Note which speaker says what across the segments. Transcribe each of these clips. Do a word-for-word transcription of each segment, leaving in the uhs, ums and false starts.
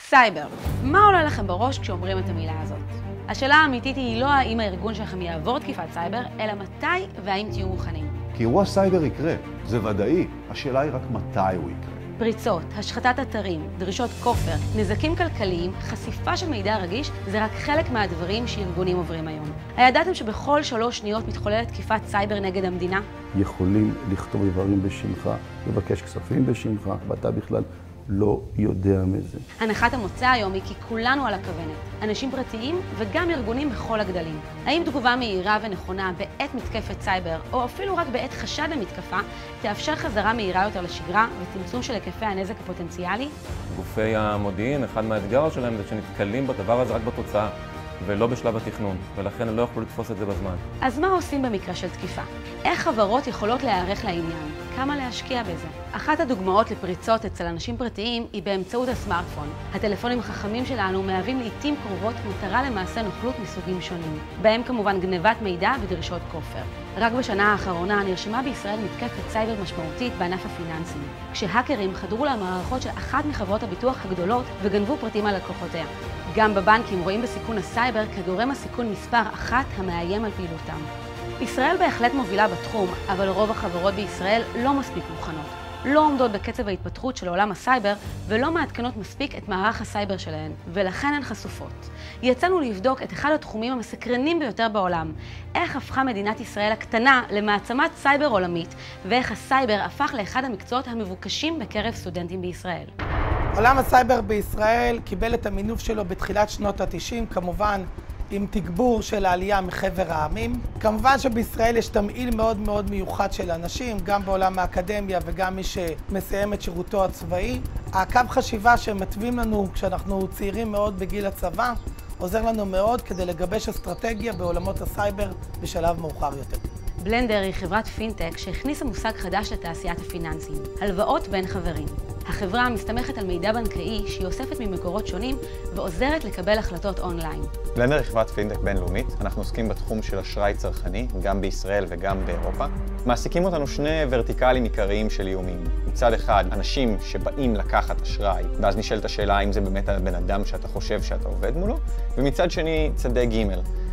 Speaker 1: סייבר. מה עולה לכם בראש כשאומרים את המילה הזאת? השאלה האמיתית היא לא האם הארגון שלכם יעבור תקיפת סייבר, אלא מתי והאם תהיו מוכנים.
Speaker 2: כי אירוע סייבר יקרה, זה ודאי. השאלה היא רק מתי הוא יקרה.
Speaker 1: פריצות, השחתת אתרים, דרישות כופר, נזקים כלכליים, חשיפה של מידע רגיש, זה רק חלק מהדברים שארגונים עוברים היום. הידעתם שבכל שלוש שניות מתחוללת תקיפת סייבר נגד המדינה?
Speaker 3: יכולים לכתוב דברים בשמך, לבקש כספים בשמך, ואתה בכלל לא יודע מזה.
Speaker 1: הנחת המוצא היום היא כי כולנו על הכוונת, אנשים פרטיים וגם ארגונים בכל הגדלים. האם תגובה מהירה ונכונה בעת מתקפת סייבר, או אפילו רק בעת חשד למתקפה, תאפשר חזרה מהירה יותר לשגרה וצמצום של היקפי הנזק הפוטנציאלי?
Speaker 4: גופי המודיעין, אחד מהאתגר שלהם זה שנתקלים בדבר הזה רק בתוצאה, ולא בשלב התכנון, ולכן הם לא יכולו לתפוס את זה בזמן.
Speaker 1: אז מה עושים במקרה של תקיפה? איך חברות יכולות להיערך לעניין? כמה להשקיע בזה? אחת הדוגמאות לפריצות אצל אנשים פרטיים היא באמצעות הסמארטפון. הטלפונים החכמים שלנו מהווים לעתים קרובות מטרה למעשה נוכלות מסוגים שונים, בהם כמובן גנבת מידע ודרישות כופר. רק בשנה האחרונה נרשמה בישראל מתקפת סייבר משמעותית בענף הפיננסים, כשהאקרים חדרו למערכות של אחת מחברות הביטוח הגדולות וגנבו פרטים על לקוחותיה. גם בבנקים רואים בסיכון הסייבר כגורם הסיכון מספר אחת המאיים על פעילותם. ישראל בהחלט מובילה בתחום, אבל רוב החברות בישראל לא מספיק מוכנות. לא עומדות בקצב ההתפתחות של עולם הסייבר ולא מעדכנות מספיק את מערך הסייבר שלהן, ולכן הן חשופות. יצאנו לבדוק את אחד התחומים המסקרנים ביותר בעולם, איך הפכה מדינת ישראל הקטנה למעצמת סייבר עולמית, ואיך הסייבר הפך לאחד המקצועות המבוקשים בקרב סטודנטים בישראל.
Speaker 5: עולם הסייבר בישראל קיבל את המינוף שלו בתחילת שנות ה-תשעים, כמובן עם תגבור של העלייה מחבר העמים. כמובן שבישראל יש תמהיל מאוד מאוד מיוחד של אנשים, גם בעולם האקדמיה וגם מי שמסיים את שירותו הצבאי. הקו חשיבה שמתווים לנו כשאנחנו צעירים מאוד בגיל הצבא, עוזר לנו מאוד כדי לגבש אסטרטגיה בעולמות הסייבר בשלב מאוחר יותר.
Speaker 1: בלנדר היא חברת פינטק שהכניסה מושג חדש לתעשיית הפיננסים, הלוואות בין חברים. החברה מסתמכת על מידע בנקאי שהיא אוספת ממקורות שונים ועוזרת לקבל החלטות אונליין.
Speaker 6: בלנדר היא חברת פינטק בינלאומית. אנחנו עוסקים בתחום של אשראי צרכני, גם בישראל וגם באירופה. מעסיקים אותנו שני ורטיקלים עיקריים של איומים. מצד אחד, אנשים שבאים לקחת אשראי, ואז נשאלת השאלה האם זה באמת הבן אדם שאתה חושב שאתה עובד מולו, ומצד שני, צדי ג'.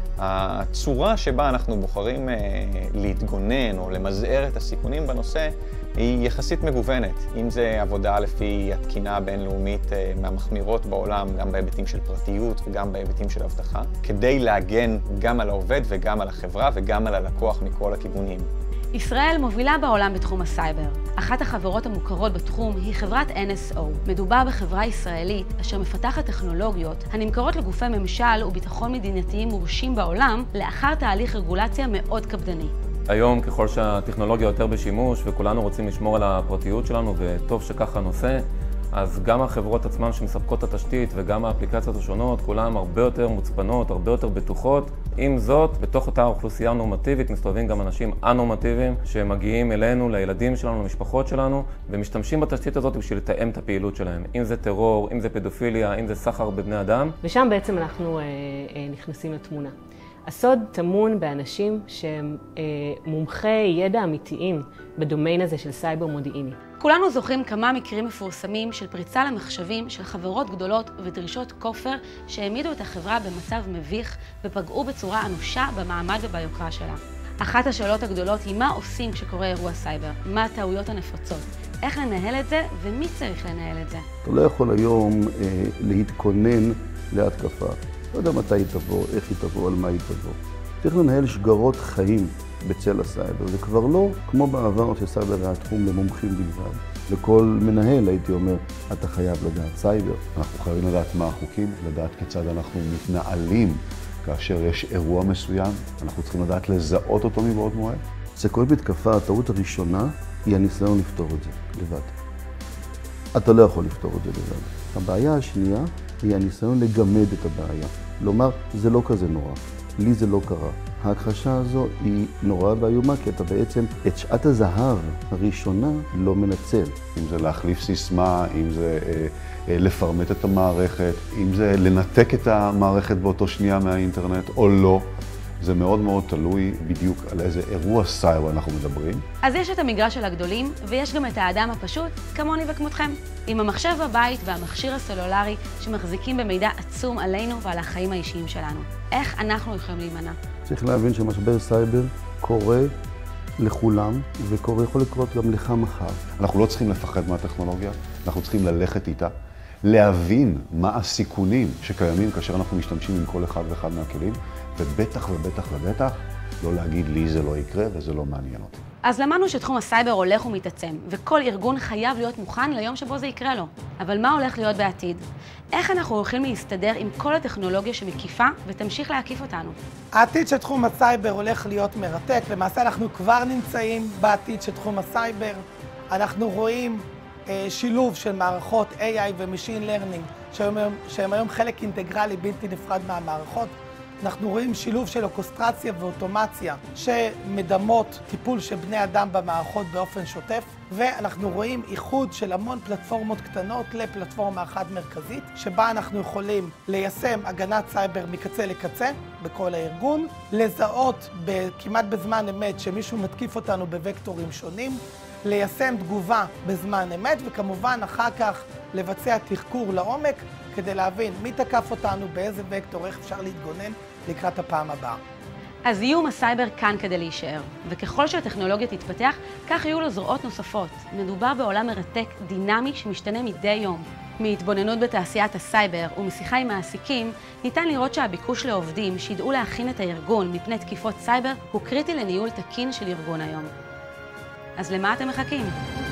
Speaker 6: הצורה שבה אנחנו בוחרים אה, להתגונן או למזער את הסיכונים בנושא היא יחסית מגוונת. אם זה עבודה לפי התקינה הבינלאומית אה, מהמחמירות בעולם, גם בהיבטים של פרטיות וגם בהיבטים של הבטחה, כדי להגן גם על העובד וגם על החברה וגם על הלקוח מכל הכיוונים.
Speaker 1: ישראל מובילה בעולם בתחום הסייבר. אחת החברות המוכרות בתחום היא חברת אן אס או. מדובר בחברה ישראלית אשר מפתחת טכנולוגיות הנמכרות לגופי ממשל וביטחון מדינתיים מורשים בעולם לאחר תהליך רגולציה מאוד קפדני.
Speaker 4: היום ככל שהטכנולוגיה יותר בשימוש וכולנו רוצים לשמור על הפרטיות שלנו וטוב שככה נושא, אז גם החברות עצמן שמספקות את התשתית וגם האפליקציות השונות, כולן הרבה יותר מוצפנות, הרבה יותר בטוחות. עם זאת, בתוך אותה אוכלוסייה נורמטיבית מסתובבים גם אנשים אנורמטיביים שמגיעים אלינו, לילדים שלנו, למשפחות שלנו, ומשתמשים בתשתית הזאת בשביל לתאם את הפעילות שלהם. אם זה טרור, אם זה פדופיליה, אם זה סחר בבני אדם.
Speaker 7: ושם בעצם אנחנו אה, אה, נכנסים לתמונה. הסוד טמון באנשים שהם אה, מומחי ידע אמיתיים בדומיין הזה של סייבר מודיעיני.
Speaker 1: כולנו זוכרים כמה מקרים מפורסמים של פריצה למחשבים של חברות גדולות ודרישות כופר שהעמידו את החברה במצב מביך ופגעו בצורה אנושה במעמד וביוקרה שלה. אחת השאלות הגדולות היא מה עושים כשקורה אירוע סייבר, מה הטעויות הנפוצות, איך לנהל את זה ומי צריך לנהל את זה.
Speaker 3: אתה לא יכול היום אה, להתכונן להתקפה. לא יודע מתי היא תבוא, איך היא תבוא, על מה היא תבוא. צריך לנהל שגרות חיים בצל הסייבר. זה כבר לא כמו בעבר שסייבר היה תחום למומחים בלבד. לכל מנהל הייתי אומר, אתה חייב לדעת סייבר.
Speaker 2: אנחנו חייבים לדעת מה החוקים, לדעת כיצד אנחנו מתנהלים כאשר יש אירוע מסוים. אנחנו צריכים לדעת לזהות אותו מבעוד מועד.
Speaker 3: זה כל מתקפה, הטעות הראשונה היא הניסיון לפתור את זה לבד. אתה לא יכול לפתור את זה לבד. הבעיה השנייה היא הניסיון לגמד את הבעיה. לומר, זה לא כזה נורא. לי זה לא קרה. ההכחשה הזו היא נורא ואיומה, כי אתה בעצם את שעת הזהב הראשונה לא מנצל.
Speaker 2: אם זה להחליף סיסמה, אם זה אה, אה, לפרמט את המערכת, אם זה לנתק את המערכת באותו שנייה מהאינטרנט או לא. זה מאוד מאוד תלוי בדיוק על איזה אירוע סייבר אנחנו מדברים.
Speaker 1: אז יש את המגרש של הגדולים, ויש גם את האדם הפשוט, כמוני וכמותכם. עם המחשב בבית והמכשיר הסלולרי שמחזיקים במידע עצום עלינו ועל החיים האישיים שלנו. איך אנחנו יכולים להימנע?
Speaker 3: צריך להבין שמשבר סייבר קורה לכולם, וקורה יכול לקרות גם לך מחר.
Speaker 2: אנחנו לא צריכים לפחד מהטכנולוגיה, אנחנו צריכים ללכת איתה, להבין מה הסיכונים שקיימים כאשר אנחנו משתמשים עם כל אחד ואחד מהכלים, ובטח ובטח ובטח לא להגיד לי זה לא יקרה וזה לא מעניין אותי.
Speaker 1: אז למדנו שתחום הסייבר הולך ומתעצם, וכל ארגון חייב להיות מוכן ליום שבו זה יקרה לו. אבל מה הולך להיות בעתיד? איך אנחנו הולכים להסתדר עם כל הטכנולוגיה שמקיפה ותמשיך להקיף אותנו?
Speaker 5: העתיד של תחום הסייבר הולך להיות מרתק. למעשה אנחנו כבר נמצאים בעתיד של תחום הסייבר. אנחנו רואים אה, שילוב של מערכות איי איי ו-Machine Learning, שהם, שהם היום חלק אינטגרלי בלתי נפרד מהמערכות. אנחנו רואים שילוב של אוקוסטרציה ואוטומציה שמדמות טיפול של בני אדם במערכות באופן שוטף, ואנחנו רואים איחוד של המון פלטפורמות קטנות לפלטפורמה אחת מרכזית, שבה אנחנו יכולים ליישם הגנת סייבר מקצה לקצה בכל הארגון, לזהות כמעט בזמן אמת שמישהו מתקיף אותנו בווקטורים שונים, ליישם תגובה בזמן אמת, וכמובן אחר כך לבצע תחקור לעומק כדי להבין מי תקף אותנו, באיזה וקטור, איך אפשר להתגונן לקראת הפעם הבאה.
Speaker 1: אז איום הסייבר כאן כדי להישאר, וככל שהטכנולוגיה תתפתח, כך יהיו לו זרועות נוספות. מדובר בעולם מרתק, דינמי, שמשתנה מדי יום. מהתבוננות בתעשיית הסייבר ומשיחה עם מעסיקים, ניתן לראות שהביקוש לעובדים שידעו להכין את הארגון מפני תקיפות סייבר הוא קריטי לניהול תקין של ארגון היום. אז למה אתם מחכים?